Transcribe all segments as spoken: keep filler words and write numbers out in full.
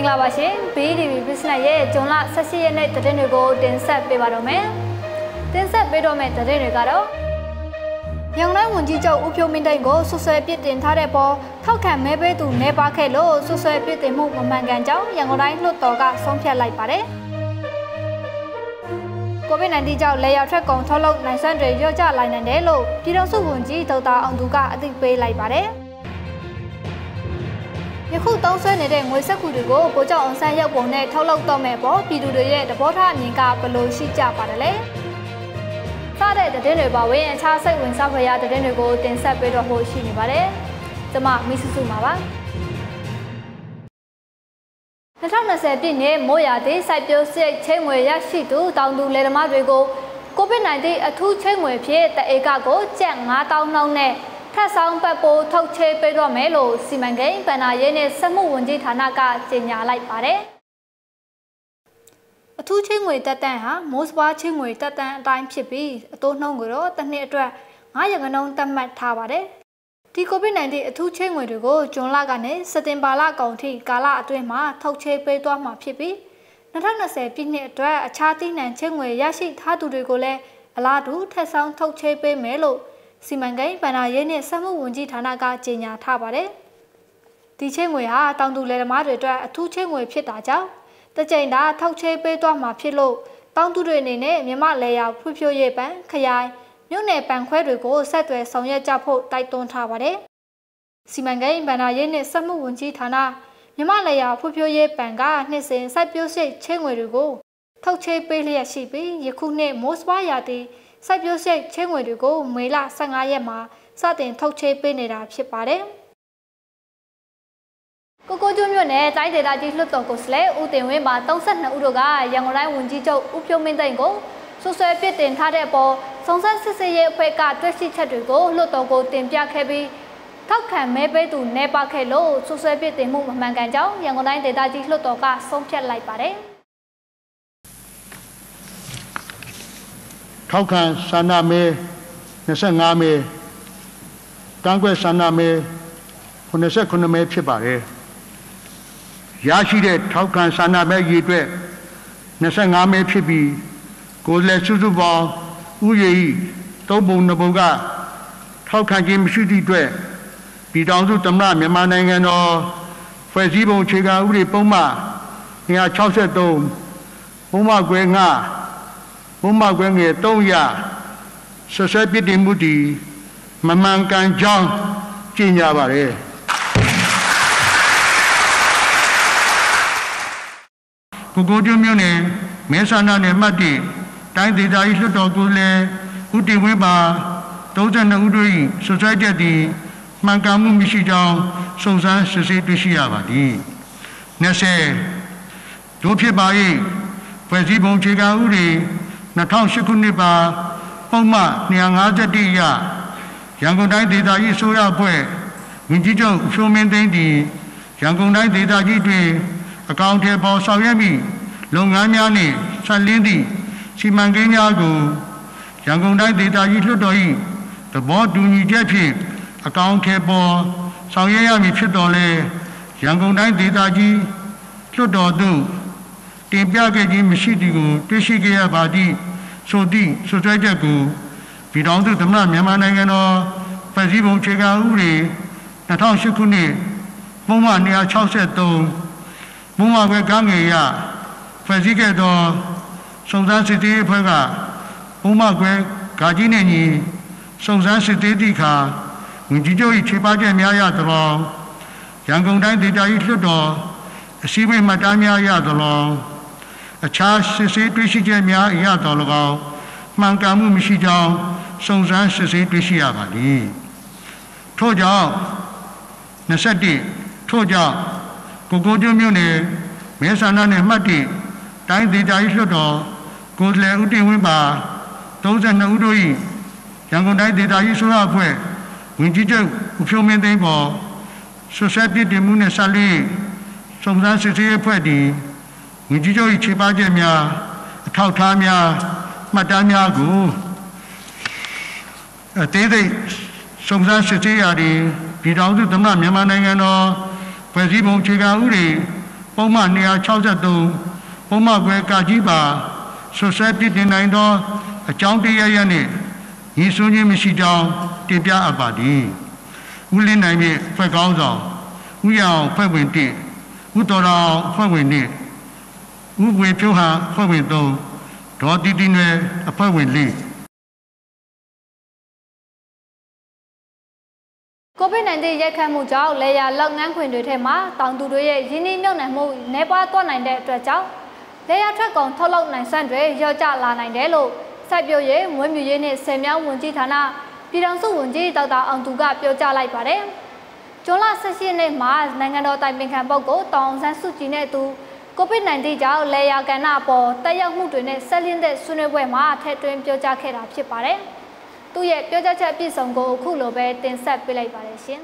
Mangla Bashi, B D B Business, Jonah, Sashi and the Denugo, then set Bevarome, then set Bedome the Denugaro. Young man won't teach out Upio Mindango, so say bit in Tarepo, how can maybe to Neba Kelo, so say bit in Move Manganjao, young Ryan Lotoga, Sompia like Pare. Covid nineteenကြောင့်လေယာဉ်ထွက်ကုန်ထုတ်လုပ်နိုင်စွမ်းတွေလျော့ကျလာနိုင်တယ်လို့ပြည်ထောင်စုဝန်ကြီးဒေါက်တာအောင်သူကအသိပေးလိုက်ပါတယ်။ယခုသုံးစွဲနေတဲ့ငွေစက်ကူတွေကိုဗိုလ်ချုပ်အောင်ဆန်းရုပ်ပုံနဲ့ထုတ်လုပ်တော့မဲ့ပေါ်ပြည်သူတွေရဲ့သဘောထားအမြင်ကဘယ်လိုရှိကြပါတယ်လဲ။စတဲ့သတင်းတွေပါဝင်အခြားစိတ်ဝင်စားဖွယ်ရာသတင်းတွေကိုတင်ဆက်ပေးတော့ဖို့ရှိနေပါတယ်။ကျွန်မမီစုစုပါပါ။二零二零ပြည့်နှစ်မိုးရာသီစိုက်ပျိုးစရိတ်ချင်းငွေရရှိသူတောင်သူလယ်သမားတွေကို Covid nineteen အထူးချင်းငွေဖြင့်တဧကကိုကျပ်၅သောင်းနှုန်းနဲ့ထပ်ဆောင်ပတ်ပိုးထုတ်ချေပေးတော့မယ်လို့စီမံကိန်းဗဏ္ဍာရေးနဲ့စက်မှုဝန်ကြီးဌာနကကြေညာလိုက်ပါတယ်။အထူးချင်းငွေတက်တန်းဟာမိုးစပွားချင်းငွေတက်တန်းအတိုင်းဖြစ်ပြီးအတိုးနှုန်းကိုတော့တစ်နှစ်အတွက်၅ရာခိုင်နှုန်းသတ်မှတ်ထားပါတယ်။ဒီ Covid nineteen အထူးချင်းငွေတွေကိုဇွန်လကနေစက်တင်ဘာလကုန်ထိကာလအတွင်းမှာထုတ်ချေပေးသွားမှာဖြစ်ပြီး二零二零ပြည့်နှစ်အတွက်အခြားသိနှံချင်းငွေရရှိထားသူတွေကိုလည်းအလားတူထပ်ဆောင်ထုတ်ချေပေးမယ်လို့စီမံကိန်းဗဏ္ဍာရေးနဲ့စက်မှုဝန်ကြီးဌာနကကြေညာထားပါတယ်။ဒီချင်းငွေဟာတောင်သူလယ်သမားတွေအတွက်အထူးချင်းငွေဖြစ်တာကြောင့်တကြိမ်သာထုတ်ချေပေးသွားမှာဖြစ်လို့တောင်သူတွေအနေနဲ့မြမလေယာဖွံ့ဖြိုးရေးပန်ခရိုင်မြို့နယ်ပန်ခွဲတွေကိုဆက်သွယ်ဆောင်ရွက်ကြဖို့တိုက်တွန်းထားပါတယ်။စီမံကိန်းဗဏ္ဍာရေးနဲ့စက်မှုဝန်ကြီးဌာနမြမလေယာဖွံ့ဖြိုးရေးပန်ကနှစ်စဉ်စိုက်ပျိုးစိတ်ချင်းငွေတွေကိုထုတ်ချေပေးလျက်ရှိပြီးယခုနှစ်မိုးစပွားရာသီစိုက်ပျိုးစိတ်ချင်းငွေတွေကိုမေလ၁၅ရက်မှာစတင်ထုတ်ချေပေးနေတာဖြစ်ပါတယ်။ကိုကိုကျွန်းမြို့နယ်တိုင်းဒေသကြီးလွှတ်တော်ကိုယ်စားလှယ်ဦးတင်ဝင်းပါ၃၂ဦးတို့ကရန်ကုန်တိုင်းဝန်ကြီးချုပ်ဦးဖြိုးမင်းသိန်းကိုဆွဆွဲပြစ်တင်ထားတဲ့အပေါ်စုံစမ်းစစ်ဆေးရေးအဖွဲ့ကတွေ့ရှိချက်တွေကိုလွှတ်တော်ကိုတင်ပြခဲ့ပြီးထောက်ခံမဲပေးသူနေပါခဲ့လို့ဆွဆွဲပြစ်တင်မှုမမှန်ကန်ကြောင်းရန်ကုန်တိုင်းဒေသကြီးလွှတ်တော်ကဆုံးဖြတ်လိုက်ပါတယ်။ထောက်ခံဆန္ဒမဲ၂၅မဲကန့်ကွက်ဆန္ဒမဲ၇၈မဲဖြစ်ပါတယ်။ရရှိတဲ့ထောက်ခံဆန္ဒမဲရည်အတွက်၂၅မဲဖြစ်ပြီးကိုယ်စားလှယ်စုစုပေါင်းဥယေဤသုံးပုံနှစ်ပုံကထောက်ခံခြင်းမရှိသည့်အတွက်ပြည်ထောင်စုသမ္မတမြန်မာနိုင်ငံတော်ဖွဲ့စည်းပုံအခြေခံဥပဒေပုံမှန်၂၆၃ပုံမှန်ခွဲ၅ပုံမှန်ခွဲငယ်၃ရဆွဆွဲပြစ်တင်မှုတည်မမှန်ကန်ကြောင်းကြေညာပါတယ်ကိုကိုကျွန်းမြို့နယ်မဲဆန္ဒနယ်မှတ်တစ်တိုင်းဒေသကြီးလွှတ်တော်ကိုယ်စားလှယ်ဦးတင်ဝင်းပါ၃၂ဦးတို့၏ဆွဆွဲချက်သည်မှန်ကန်မှုမရှိကြောင်းစုံစမ်းစစ်ဆေးတွေ့ရှိရပါသည်၂၀တို့ဖြစ်ပါ၏ဖွဲ့စည်းပုံအခြေခံဥပဒေ၂၀၀၈ခုနှစ်ပါပုံမှန်၂၅၁ရရန်ကုန်တိုင်းဒေသကြီးအစိုးရအဖွဲ့ဝန်ကြီးချုပ်ဦးဖြိုးမင်းသိန်းသည်ရန်ကုန်တိုင်းဒေသကြီးတွင်အကောင့်ထဲပေါ်ဆောင်ရွက်မိလုပ်ငန်းများနှင့်ဆက်လင်းသည့်စီမံကိန်းများကိုရန်ကုန်တိုင်းဒေသကြီးလွှတ်တော်၏သဘောတူညီချက်ဖြင့်အကောင့်ထဲပေါ်ဆောင်ရွက်ရမည်ဖြစ်တော်လဲရန်ကုန်တိုင်းဒေသကြီးလွှတ်တော်သို့တင်ပြခဲ့ခြင်းမရှိသည်ကိုတွေ့ရှိခဲ့ရပါသည့်ဆိုသည့်ဆွဆွဲချက်ကိုပြည်ထောင်စုသမ္မတမြန်မာနိုင်ငံတော်ဖွဲ့စည်းပုံအခြေခံဥပဒေ၂၀၀၈ခုနှစ်ပုံမှန်၂၆၃ပုံမှန်ခွဲကငယ်ရဖွဲ့စည်းခဲ့သောစုံစမ်းစစ်ဆေးအဖွဲ့ကပုံမှန်ခွဲဂါကြီးနှင့်ညီစုံစမ်းစစ်ဆေးသည့်အခါဝန်ကြီးချုပ်၏ခြေပချက်များရသလောရန်ကုန်တိုင်းဒေသကြီးလွှတ်တော်အစည်းအဝေးမှတ်တမ်းများရသလောအခြားစစ်ဆေးတွေ့ရှိချက်များရသလော၎င်းမှန်ကန်မှုမရှိကြောင်းစုံစမ်းစစ်ဆေးတွေ့ရှိရပါသည်ထို့ကြောင့်၂၁ထို့ကြောင့်ကိုကိုကျွန်းမြို့နယ်မဲဆန္ဒနယ်မှတ်တစ်တိုင်းဒေသကြီးလွှတ်တော်ကိုယ်စားလှယ်ဦးတင်ဝင်းပါ၃၂ဦးတို့၏ရန်ကုန်တိုင်းဒေသကြီးဆိုရအဖွဲ့ဝန်ကြီးချုပ်ဦးဖြိုးမင်းသိန်းပေါ်ဆွဆွဲပြစ်တင်မှုနှင့်ဆက်လျက်စုံစမ်းစစ်ဆေးအဖွဲ့သည်ဝန်ကြီးချုပ်၏ခြေပချက်များအထောက်အထားများမှတ်တမ်းများကိုအသေးစိတ်စုံစမ်းစစ်ဆေးရာတွင်ပြည်ထောင်စုသမ္မတမြန်မာနိုင်ငံတော်ဖွဲ့စည်းပုံအခြေခံဥပဒေပုံမှန်၂၆၃ပုံမှန်ခွဲကကြီးပါဆွဆွဲပြစ်တင်နိုင်သောအကြောင်းတရားရနှင့်ညီဆွခြင်းမရှိကြောင်းတင်ပြအပ်ပါသည်ဦးလင်းနိုင်ဖြင့်ဖွဲ့ကောင်းဆောင်ဦးရအောင်ဖွဲ့ဝင်တစ်ဦးတော်တော်ဖွဲ့ဝင်နှစ်ဦးဝေဖြိုးဟာဖွဲ့ဝင်သုံးဒေါ်တီတီနွယ်အဖွဲ့ဝင်လေးကိုဗစ် ၁၉ ရိုက်ခတ်မှုကြောင့်လေယာလုပ်ငန်းခွင်တွေထဲမှာတောင်သူတွေရဲ့ရင်းနှီးမြှုပ်နှံမှုနှဲပါသွားနိုင်တဲ့အတွက်ကြောင့်လေယာထွက်ကုန်ထုတ်လုပ်နိုင်စွမ်းတွေလျော့ကျလာနိုင်တယ်လို့စိုက်ပျိုးရေးမွေးမြူရေးနှင့်ဆယ်မြောင်းဝန်ကြီးဌာနပြည်ထောင်စုဝန်ကြီးဒေါက်တာအောင်သူကပြောကြားလိုက်ပါတယ်။ဇွန်လ ၁၈ ရက်နေ့မှာနိုင်ငံတော်တိုင်ပင်ခံပုဂ္ဂိုလ်တောင်အောင်ဆန်းစုကြည်နဲ့အတူကိုဗစ် ၁၉ ကြောင့်လေယာကဏ္ဍအပေါ်တက်ရောက်မှုတွေနဲ့ဆက်လျင်းတဲ့ဆွေးနွေးပွဲမှာထည့်သွင်းပြောကြားခဲ့တာဖြစ်ပါတယ်။သူ့ရဲ့ပြောကြားချက်အပြည့်စုံကိုအခုလိုပဲတင်ဆက်ပေးလိုက်ပါတယ်ရှင်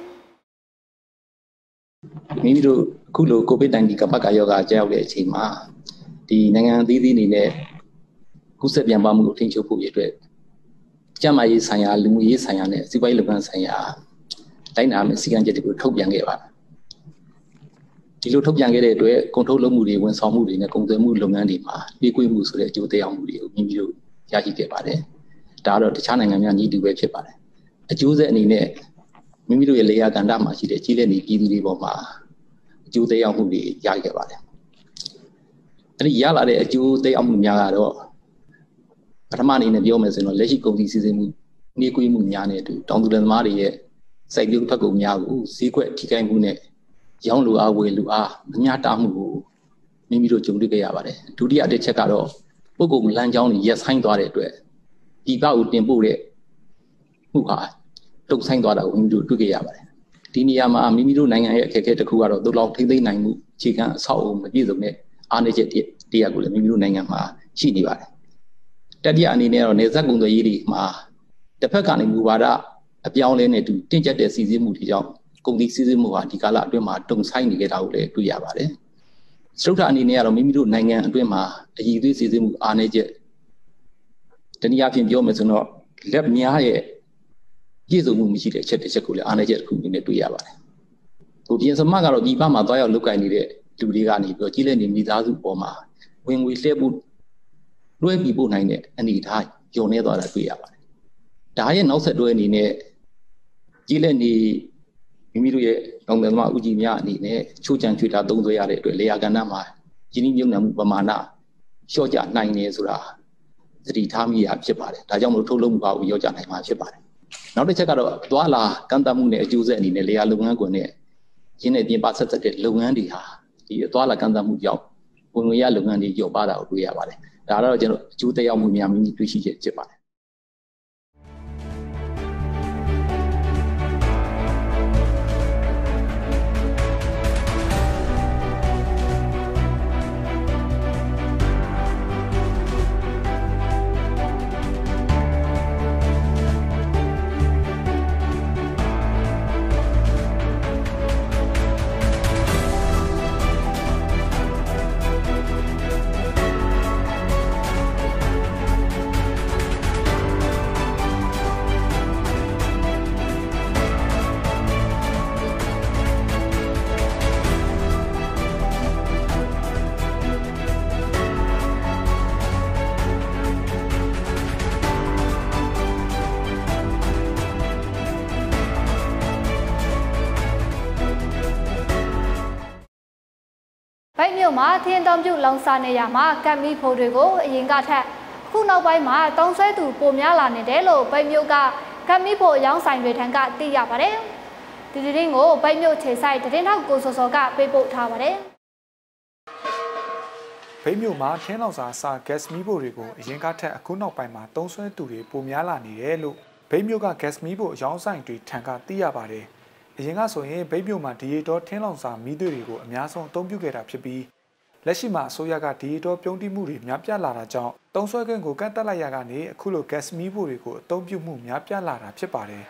။မိမိတို့အခုလိုကိုဗစ် ၁၉ ကမ္ဘာ့ကပ်ရောဂါကြောက်တဲ့အချိန်မှာဒီနိုင်ငံအသီးသီးအနေနဲ့ကူးစက်ပြန့်ပွားမှုကိုထိန်းချုပ်ဖို့ရတဲ့ကျန်းမာရေးဆိုင်ရာလူမှုရေးဆိုင်ရာနဲ့စီးပွားရေးလုပ်ငန်းဆိုင်ရာတိုင်းနာမယ့်စည်းကမ်းချက်တွေကိုထုတ်ပြန်ခဲ့ပါတယ်။ဒီလိုထုတ်ပြန်ခဲ့တဲ့အတွက်ကုန်ထုတ်လုပ်မှုတွေဝန်ဆောင်မှုတွေနဲ့ကုန်သွယ်မှုလုပ်ငန်းတွေမှာပြေးကွေးမှုဆိုတဲ့အကျိုးသက်ရောက်မှုတွေကိုမိမိတို့ရရှိခဲ့ပါတယ်။ဒါကတော့တခြားနိုင်ငံများညီတူပဲဖြစ်ပါတယ်။အကျိုးဆက်အနေနဲ့မိမိတို့ရဲ့လေယာကဏ္ဍမှာရှိတဲ့ကြီးလက်နေပြည်သူတွေပေါ်မှာအကျိုးသက်ရောက်မှုတွေရခဲ့ပါတယ်။အဲဒီရလာတဲ့အကျိုးသက်ရောက်မှုများကတော့ပထမအနေနဲ့ပြောမယ်ဆိုရင်တော့လက်ရှိကုန်စည်စီစဉ်မှုနှေးကွေးမှုများနေတူတောင်သူလယ်သမားတွေရဲ့စိုက်ပျိုးထွက်ကုန်များကိုဈေးကွက်ထိခိုက်မှုနဲ့ရောင်းလိုအားဝယ်လိုအားမမျှတမှုကိုမိမိတို့ကြုံတွေ့ခဲ့ရပါတယ်ဒုတိယတစ်ချက်ကတော့ပုဂ္ဂိုလ်လမ်းကြောင်းတွေရက်ဆိုင်သွားတဲ့အတွက်ဒီဘက်ကိုတင်ပို့တဲ့မှုဟာတုံ့ဆိုင်သွားတာကိုမိမိတို့တွေ့ခဲ့ရပါတယ်ဒီနေရာမှာမိမိတို့နိုင်ငံရဲ့အခက်အခဲတစ်ခုကတော့တို့လောက်ထိမ့်သိမ့်နိုင်မှုအခြေခံအဆောက်အအုံမပြည့်စုံတဲ့အားနည်းချက်တရားကိုလည်းမိမိတို့နိုင်ငံမှာရှိနေပါတယ်တတိယအနေနဲ့တော့နေဆက်ကုန်သွယ်ရေးတွေမှာတစ်ဖက်ကနေမူဝါဒအပြောင်းလဲနဲ့တူတင့်ကျက်တဲ့စီစဉ်မှုတွေကြောင့်ကုန်စည်စီစဉ်မှုဟာဒီကာလအတွင်းမှာတုံဆိုင်နေကြတာကိုလည်းတွေ့ရပါတယ်စတုထအနေနဲ့ကတော့မိမိတို့နိုင်ငံအတွင်းမှာအည်သွေးစီစဉ်မှုအားနည်းချက်တနည်းအားဖြင့်ပြောမယ်ဆိုတော့လက်များရဲ့ပြည့်စုံမှုမရှိတဲ့အချက်တစ်ချက်ကိုလည်းအားနည်းချက်တစ်ခုအနေနဲ့တွေ့ရပါတယ်ဟိုပြင်စမကတော့ဒီဘက်မှာသွားရောက်လုပ်ကိုင်နေတဲ့လူတွေကနေပြီးတော့ကြီးလက်နေမိသားစုပေါ်မှာဝင်ငွေလှည့်ဖို့လွှဲပြီးပို့နိုင်တဲ့အနေအထားညှော်နေသွားတာတွေ့ရပါတယ်ဒါရဲ့နောက်ဆက်တွဲအနေနဲ့ကြီးလက်နေမိမိတို့ရဲ့တောင်တန်းမဦးကြီးများအနေနဲ့ချိုးချံချွေတာသုံးဆွဲရတဲ့အတွက်လေယာကဏ္ဍမှာရင်းနှီးမြှုပ်နှံမှုပမာဏလျှော့ကျနိုင်နေဆိုတာသတိထားမိရဖြစ်ပါတယ်ဒါကြောင့်မလို့ထုတ်လုပ်မှုပါကိုလျော့ကျနိုင်မှာဖြစ်ပါတယ်နောက်တစ်ချက်ကတော့သွားလာကန့်သတ်မှုနဲ့အကျိုးဆက်အနေနဲ့လေယာလုပ်ငန်းကွန်နဲ့ရင်းနဲ့ပြင်ပဆက်သက်တဲ့လုပ်ငန်းတွေဟာဒီသွားလာကန့်သတ်မှုကြောင့်ဝင်ငွေရလုပ်ငန်းတွေလျော့ပါတာကိုတွေ့ရပါတယ်ဒါတော့ကျွန်တော်အကျိုးသက်ရောက်မှုများမိမိတွေ့ရှိချက်ဖြစ်ပါတယ်ဗိုက်မြို့မှာထင်းတောင်ပြုလောင်စာနေရမှာကပ်မီဖိုတွေကိုအရင်ကထက်ခုနောက်ပိုင်းမှာတုံးဆွဲသူပိုများလာနေတယ်လို့ဗိုက်မြို့ကကပ်မီဖိုအယောင်းဆိုင်တွေထံကသိရပါတယ်ဒီဒီရင်းကိုဗိုက်မြို့ခြေဆိုင်တရင်ထောက်ကိုစောစောကပေးပို့ထားပါတယ်ဗိတ်မြို့မှာထင်းလောင်စာစာ gas မီးဖိုတွေကိုအရင်ကထက်အခုနောက်ပိုင်းမှာတုံးဆွဲသူတွေပိုများလာနေတယ်လို့ဗိတ်မြို့က gas မီးဖိုအယောင်းဆိုင်တွေထံကသိရပါတယ်အရင်ကဆိုရင်ဗိတ်မြို့မှာဒီရီတော်ထင်းလောင်စာမီးသွေးတွေကိုအများဆုံးအသုံးပြုခဲ့တာဖြစ်ပြီးလက်ရှိမှာအစိုးရကဒီရီတော်ပြုံးတိမှုတွေများပြားလာတာကြောင့်တုံးဆွဲခွင့်ကိုကန့်တက်လိုက်ရကနေအခုလို gas မီးဖိုတွေကိုအသုံးပြုမှုများပြားလာတာဖြစ်ပါတယ်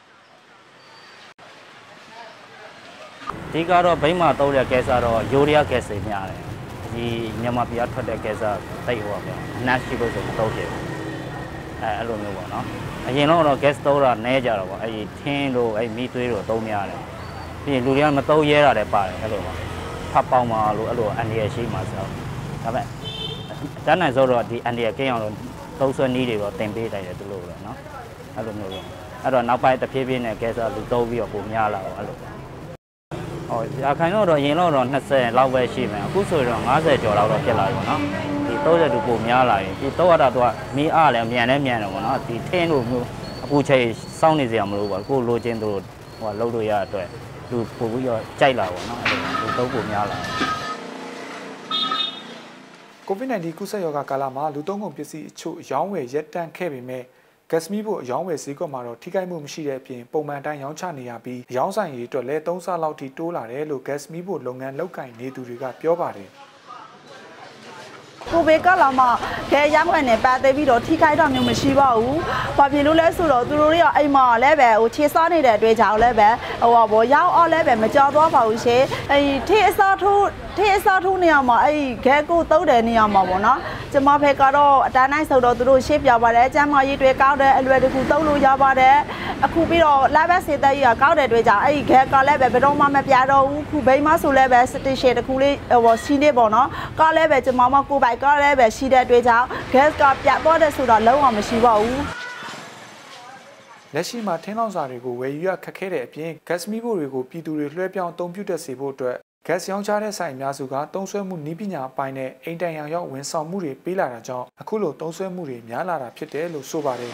ဒီကတော့ဗိတ်မှာသုံးတဲ့ gas ကတော့ယိုရီးယား gas တွေများတယ်ဒီမြန်မာပြည်ထွက်တဲ့ gas တိတ်ဟိုပါဗျာအနက်ရှိလို့ဆိုမသုံးဖြစ်ဘူးအဲအဲ့လိုမျိုးပေါ့နော်အရင်တော့ gas သုံးတာနည်းကြတော့ပေါ့အဲ့ဒီထင်းတို့အဲ့မီးသွေးတို့သုံးများတယ်ပြီးရင်လူတွေကမသုံးရဲတာလည်းပါတယ်အဲ့လိုပါဖတ်ပေါင်းမှာလို့အဲ့လိုအန်ဒီရရှိမှာဆိုဒါပေမဲ့တန်းနိုင်ဆိုတော့ဒီအန်ဒီရကင်းအောင်လို့သုံးဆွဲနည်းတွေတော့တင်ပေးတိုင်းတယ်သူတို့ပဲเนาะအဲ့လိုမျိုးလို့အဲ့တော့နောက်ပိုင်းတစ်ဖြည်းဖြည်းနဲ့ကဲဆိုလူသုံးပြီးတော့ပုံများလာတော့အဲ့လိုဟောရာခိုင်တော့တော့ရင်တော့တော့20လောက်ပဲရှိမယ်အခုဆိုတော့50ကျော်လောက်တော့ဖြစ်လာပြီပေါ့နော်ဒီ30တူပုံများလာရင်ဒီတော့ရတာတော့မီးအားလည်းမြန်လည်းမြန်တယ်ပေါ့နော်ဒီထင်းလို့မျိုးအခုချိန်စောင်းနေစရာမလိုပါဘူးကိုလိုချင်သူဟိုလှုပ်လို့ရတဲ့အတွက်လူပို့ပြီးတော့ကြိုက်လာပေါ့နော်အဲ့လိုလူသုံးပုံများလာကိုဗစ် nineteen ကူးစက်ရောဂါကာလမှာလူသုံးကုန်ပစ္စည်းအချို့ရောင်းဝယ်ရပ်တန့်ခဲ့ပေမဲ့ဂက်စမီဘို့အရောင်းဝယ်ဈေးကွက်မှာတော့ထိခိုက်မှုမရှိတဲ့အပြင်ပုံမှန်တိုင်းရောင်းချနေရပြီးရောင်းဆိုင်ရေးအတွက်လည်းသုံးဆလောက်ထိတိုးလာတယ်လို့ဂက်စမီဘို့လုပ်ငန်းလုပ်ကိုင်နေသူတွေကပြောပါတယ်ကိုဗစ်ကလာမှာခဲရမ်းခွင့်နဲ့ပတ်သက်ပြီးတော့ထိခိုက်တော့မျိုးမရှိပါဘူး။ဘာဖြစ်လို့လဲဆိုတော့သူတို့တွေကအိမ်မှာလည်းပဲဟိုခြေစားနေတဲ့အတွက်ကြောင့်လည်းပဲဟိုဘောရောက်အောင်လည်းပဲမကြောက်သွားပါဘူးရှင်။အဲဒီထိအစားထိုးထိအစားထိုးနေရမှာအဲဒီခဲကိုတုတ်တယ်နေရမှာပေါ့နော်။ကျမဖက်ကတော့အတန်းနိုင်ဆိုတော့သူတို့ရှေ့ပြပါတယ်။ကျမ်းမာရေးတွေကောက်တယ်အလွယ်တကူတုတ်လို့ရပါတယ်။အခုပြီးတော့လာဘက်စေတဲ့ကြီးကကောက်တဲ့အတွက်ကြောင့်အဲဒီခဲကလည်းပဲဘယ်တော့မှမပြတော့ဘူး။ခုဘိန်းမဆိုလည်းပဲစတေရှင်တစ်ခုလေးဟိုစီးနေပေါ့နော်။ကလည်းပဲကျမမကိုပိုက်ကလည်းပဲရှိတဲ့အတွက်ကြောင့် gas ကပြတ်သွားတဲ့ဆိုတော့လုံးဝမရှိပါဘူးလက်ရှိမှာထင်းလောင်စာတွေကိုဝယ်ယူရခက်ခဲတဲ့အပြင် gas မီးဖိုတွေကိုပြည်သူတွေလွှဲပြောင်းအသုံးပြုတတ်စေဖို့အတွက် gas ရောင်းချတဲ့ဆိုင်အများစုကသုံးစွဲမှုနည်းပညာအပိုင်းနဲ့အိမ်တိုင်အောင်ရောက်ဝန်ဆောင်မှုတွေပေးလာတာကြောင့်အခုလိုသုံးစွဲမှုတွေများလာတာဖြစ်တယ်လို့ဆိုပါတယ်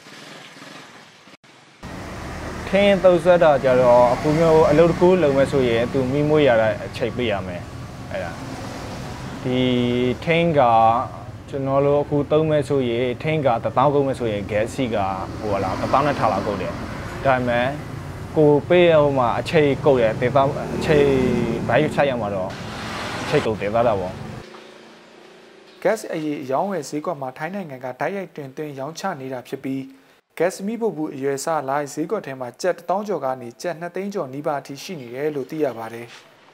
ထင်းသုံးစွဲတာကြတော့အခုမျိုးအလုပ်တစ်ခုလုပ်မယ်ဆိုရင်သူမိမွေးရတဲ့အချိန်ပေးရမယ်အဲ့ဒါဒီထင်းကကျွန်တော်တို့အခုသုံးမဲ့ဆိုရင်ထင်းကတစ်သောင်းကုန်မဲ့ဆိုရင် gas စီကဟိုလားတစ်သောင်းနဲ့ထားလာကုန်တယ်ဒါပေမဲ့ကိုပေးဟိုမှာအချိန်ကုန်တယ်တစ်သောင်းအချိန်ဘိုင်းဆိုင်ရမှာတော့အချိန်ကုန်တယ်သားတာပေါ့ gas အရေးရောင်းဝယ်ဈေးကွက်မှာထိုင်းနိုင်ငံကတိုက်ရိုက်တင်သွင်းရောင်းချနေတာဖြစ်ပြီး gas မီးဖို့ဘူးအရွယ်စားလိုက်ဈေးကွက်ထဲမှာကျပ်တစ်သောင်းကျော်ကနေကျပ်နှစ်သိန်းကျော်နီးပါးအထိရှိနေတယ်လို့သိရပါတယ်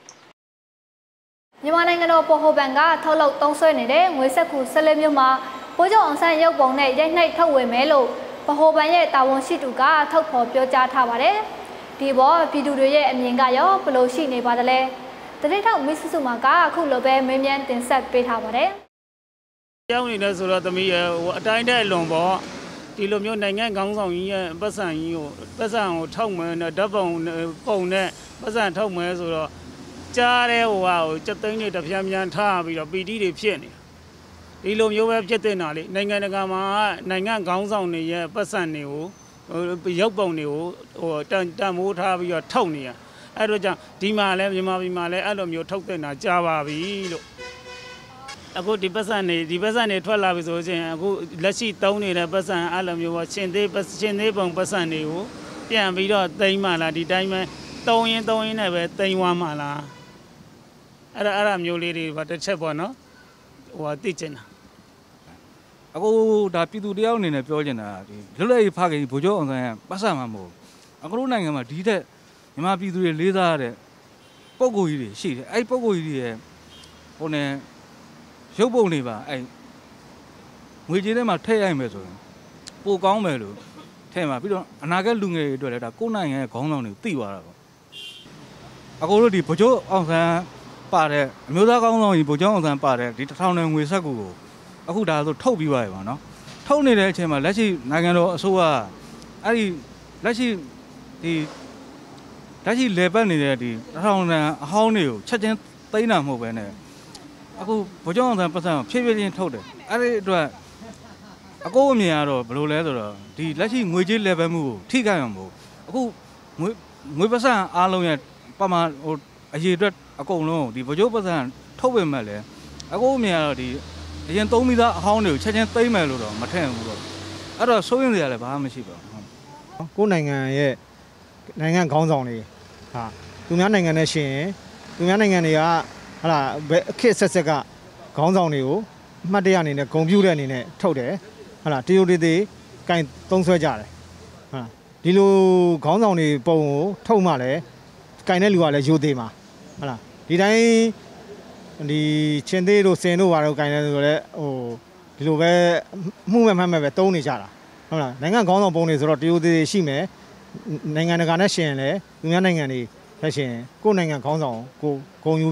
မြန်မာနိုင်ငံတော်ပေါ်ဟိုဘဏ်ကထုတ်လုပ်သုံးစွဲနေတဲ့ငွေစက္ကူ၁၄မျိုးမှာပိုးကျော်အောင်ဆန်းရုပ်ပုံနဲ့ရိုက်နှိပ်ထုတ်ဝေမယ်လို့ဗဟိုဘဏ်ရဲ့တာဝန်ရှိသူကထုတ်ဖော်ပြောကြားထားပါတယ်။ဒီပေါ်ပြည်သူတွေရဲ့အမြင်ကရောဘယ်လိုရှိနေပါသလဲ။တတိထောက်မစ်ဆူမာကအခုလိုပဲမေးမြန်းတင်ဆက်ပေးထားပါတယ်။ကြောင်းနေလဲဆိုတော့သမီးရဲ့ဟိုအတိုင်းတဲ့အလွန်ပေါ့ဒီလိုမျိုးနိုင်ငံခေါင်းဆောင်ကြီးရဲ့ပတ်စံကြီးကိုပတ်စံကိုထောက်မယ်နဲ့ဓာတ်ပုံပုံနဲ့ပတ်စံထောက်မယ်ဆိုတော့ကြားတဲ့ဟိုဟာကိုစက်သိန်းတွေတပြန်းပြန်းထားပြီးတော့ပီတီတွေဖြစ်နေဒီလိုမျိုးပဲဖြစ်တဲ့နာလေနိုင်ငံတကာမှာနိုင်ငံခေါင်းဆောင်တွေရဲ့ပတ်စံတွေကိုရုပ်ပုံတွေကိုဟိုတန်တန်မိုးထားပြီးတော့ထုတ်နေရအဲ့တော့ကြောင့်ဒီမှာလဲမြန်မာပြည်မှာလဲအဲ့လိုမျိုးထုတ်တဲ့နာကြားပါပြီလို့အခုဒီပတ်စံတွေဒီပတ်စံတွေထွက်လာပြီဆိုရင်အခုလက်ရှိသုံးနေတဲ့ပတ်စံအဲ့လိုမျိုးပေါ့ရှင်သေးရှင်သေးပုံပတ်စံတွေကိုပြန်ပြီးတော့သိမ်းမှလားဒီတိုင်းပဲသုံးရင်သုံးရင်နဲ့ပဲသိမ်းသွားမှလားအဲ့ဒါအဲ့ဒါမျိုးလေးတွေပါတစ်ချက်ပေါ့နော်ဟိုသိချင်တာအခုဒါပြည်သူတယောက်အနေနဲ့ပြောချင်တာဒီလွတ်လပ်ရေးဖခင်ဗိုလ်ချုပ်အောင်ဆန်းပတ်စံမှာမဟုတ်အခုတို့နိုင်ငံမှာဒီတဲ့မြန်မာပြည်သူတွေလေးစားရတဲ့ပုံကိုကြီးတွေရှိတယ်အဲ့ပုံကိုကြီးတွေရဲ့ဟိုနဲ့ရုပ်ပုံတွေပါအဲ့ငွေကြေးထဲမှာထည့်ရိုက်မယ်ဆိုရင်ပိုကောင်းမယ်လို့ထည့်မှာပြီးတော့အနာဂတ်လူငယ်တွေအတွက်လည်းဒါကိုယ်နိုင်ငံရဲ့ခေါင်းဆောင်တွေသိသွားတာပေါ့အခုတို့ဒီဗိုလ်ချုပ်အောင်ဆန်းပါတဲ့အမျိုးသားကောင်းဆောင်ကြီးဗိုလ်ချုပ်အောင်ဆန်းပါတဲ့ဒီတစ်ထောင်တန်ငွေဆက်ကူကိုအခုဒါဆိုထုတ်ပြီးသွားပြီပါနော်ထုတ်နေတဲ့အချိန်မှာလက်ရှိနိုင်ငံတော်အစိုးရအဲ့ဒီလက်ရှိဒီလက်ရှိလေပတ်နေတဲ့ဒီတစ်ထောင်တန်အဟောင်းတွေကိုချက်ချင်းသိမ်းတာမဟုတ်ပဲနဲ့အခုဗိုလ်ချုပ်အောင်ဆန်းပတ်စံဖြည်းဖြည်းချင်းထုတ်တယ်အဲ့ဒီအတွက်အကိုအမြင်ကတော့ဘယ်လိုလဲဆိုတော့ဒီလက်ရှိငွေကြေး level မှုကိုထိခိုက်အောင်မဟုတ်အခုငွေငွေပတ်စံအားလုံးရဲ့ပမာဟိုအရေးအတွက်အကုန်လုံးဒီဗိုလ်ချုပ်ပတ်စံထုတ်ပေမဲ့လည်းအကိုအမြင်ကတော့ဒီအရင်သုံးမိသားအဟောင်းတွေကိုချက်ချင်းသိမ်းမယ်လို့တော့မထင်ဘူးတော့အဲ့တော့စိုးရင်စရာလည်းဘာမှမရှိပါဘူးကိုယ်နိုင်ငံရဲ့နိုင်ငံခေါင်းဆောင်တွေဟာသူများနိုင်ငံနဲ့ရှင်သူများနိုင်ငံတွေကဟာလာအခက်ဆက်ဆက်ကခေါင်းဆောင်တွေကိုအမှတ်တရအနေနဲ့ဂုဏ်ပြုတဲ့အနေနဲ့ထုတ်တယ်ဟာလာတရုတ်တွေသေးကင်သုံးဆွဲကြတယ်ဟာဒီလိုခေါင်းဆောင်တွေပုံကိုထုတ်မှလည်းကင်တဲ့လူကလည်းရိုသေးမှာဟာလာဒီတိုင်းဒီချင်းသေးတို့စင်တို့ဘာတို့ကင်တယ်ဆိုတော့ဟိုဒီလိုပဲမှုမဲ့မှတ်မဲ့ပဲတုံးနေကြတာဟုတ်လားနိုင်ငံခေါင်းဆောင်ပုံတွေဆိုတော့တရုတ်သေးရှိမယ်နိုင်ငံတကာနဲ့ရှင်ရင်လည်းသူများနိုင်ငံတွေလက်ရှင်ကိုယ်နိုင်ငံခေါင်းဆောင်ကိုဂုဏ်ယူပြီးတော့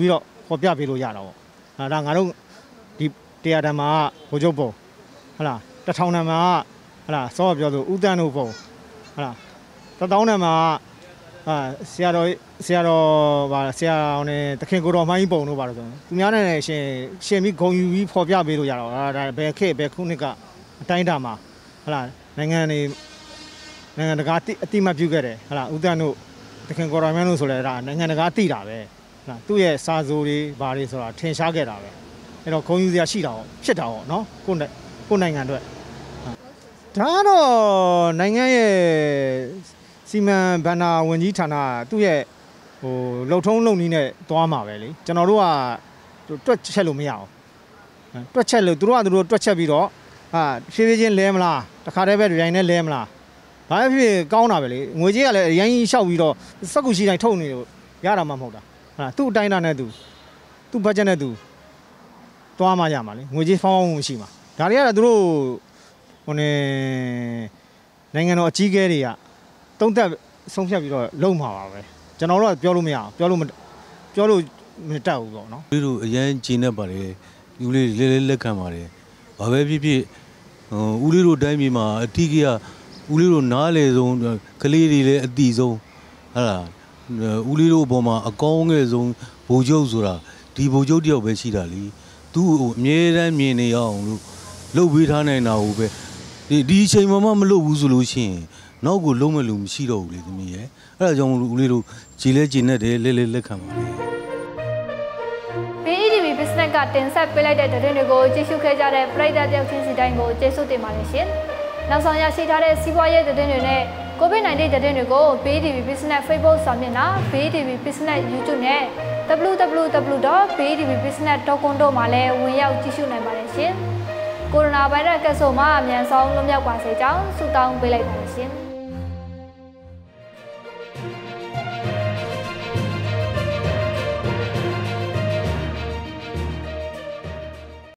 ပေါ်ပြပေးလို့ရတာပေါ့ဟာဒါငါတို့ဒီတရားဓမ္မကဘိုးချုပ်ပုံဟုတ်လားတထောင်ဓမ္မကဟုတ်လားစောပြောဆိုဥတန်းတို့ပုံဟုတ်လားတသောင်းဓမ္မကအာဆရာတော်ဆရာတော်ဗာဆရာတော်နဲ့တခင်ကိုတော်မိုင်းပုံတို့ပါတော့ဆိုသူများနဲ့ရှင်ရှင်ပြီးဂုံယူပြီးပေါ်ပြပေးလို့ရတော့ဒါဘယ်ခေတ်ဘယ်ခုနှစ်ကအတိုင်းတာမှာဟုတ်လားနိုင်ငံတွေနိုင်ငံတကာအတိမတ်ပြုခဲ့တယ်ဟုတ်လားဥတန်းတို့တခင်ကိုတော်မိုင်းတို့ဆိုလဲဒါနိုင်ငံတကာသိတာပဲဟုတ်လားသူ့ရဲ့စာစိုးတွေဘာတွေဆိုတာထင်ရှားခဲ့တာပဲအဲ့တော့ဂုံယူစရာရှိတာပေါ့ဖြစ်တာပေါ့နော်ကိုယ်ကိုယ်နိုင်ငံအတွက်ဒါတော့နိုင်ငံရဲ့စီမံဘဏ္ဍာဝန်ကြီးဌာနသူ့ရဲ့ဟိုလှုပ်ထုံးလုပ်နည်းနဲ့သွားမှာပဲလေကျွန်တော်တို့ကတွက်ချက်လို့မရအောင်တွက်ချက်လို့သူတို့ကသူတို့တွက်ချက်ပြီးတော့ဟာဖြည်းဖြည်းချင်းလဲမလားတခါတည်းပဲဒီတိုင်းနဲ့လဲမလားဘာဖြစ်ဖြစ်ကောင်းတာပဲလေငွေကြေးကလည်းအရင်ကြီးလျှောက်ပြီးတော့စက်ကူရှိတိုင်းထုတ်နေလို့ရတာမှမဟုတ်တာဟာသူ့အတိုင်းတာနဲ့သူသူ့ဘတ်ဂျက်နဲ့သူသွားမှရမှာလေငွေကြေးဖောင်းဖောင်းရှိမှာဒါတွေကလည်းသူတို့ဟိုနေနိုင်ငံတော်အကြီးအကဲတွေကတုံးသက်ဆုံးဖြတ်ပြီးတော့လုံမှာပါပဲကျွန်တော်တို့ကပြောလို့မရအောင်ပြောလို့ပြောလို့မတတ်ဘူးပေါ့နော်ဦးလေးတို့အရင်ကျင်းနေပါတယ်ဦးလေးလေးလေးလက်ခံပါတယ်ဘာပဲဖြစ်ဖြစ်ဦးလေးတို့တိုင်းပြည်မှာအတိကကဦးလေးတို့နားလေဆုံးကလေးတွေလည်းအတိဆုံးဟာလားဦးလေးတို့အပေါ်မှာအကောင်းငယ်ဆုံးဘိုလ်ချုပ်ဆိုတာဒီဘိုလ်ချုပ်တယောက်ပဲရှိတာလीသူ့ကိုအမြဲတမ်းမြင်နေရအောင်လို့လှုပ်ပေးထားနိုင်တာကိုပဲဒီဒီအချိန်မှမလှုပ်ဘူးဆိုလို့ရှိရင်နောက်ကိုလုံးမဲ့လူမရှိတော့ဘူးလေသမီးရဲ့အဲ့ဒါကြောင့်ဦးလေးတို့ကြည်လဲကြည်နဲ့တယ်လဲလဲလက်ခံပါလေ B E D B Business ကတင်ဆက်ပေးလိုက်တဲ့သတင်းတွေကိုကြည့်ရှုခဲ့ကြတဲ့ပရိသတ်တယောက်ချင်းစီတိုင်းကိုကျေးဇူးတင်ပါတယ်ရှင်နောက်ဆုံးရရှိထားတဲ့စီးပွားရေးသတင်းတွေနဲ့ ကိုဗစ်နိုင်တီး သတင်းတွေကို B E D B Business Facebook စာမျက်နှာ B E D B Business YouTube နဲ့ w w w dot b e d b business dot com တို့မှာလည်းဝင်ရောက်ကြည့်ရှုနိုင်ပါတယ်ရှင်ကိုရိုနာဗိုင်းရပ်စ်ကပ်ဆိုးမှာအမြန်ဆုံးလွတ်မြောက်ပါစေကြောင်းဆုတောင်းပေးလိုက်ပါတယ်ရှင်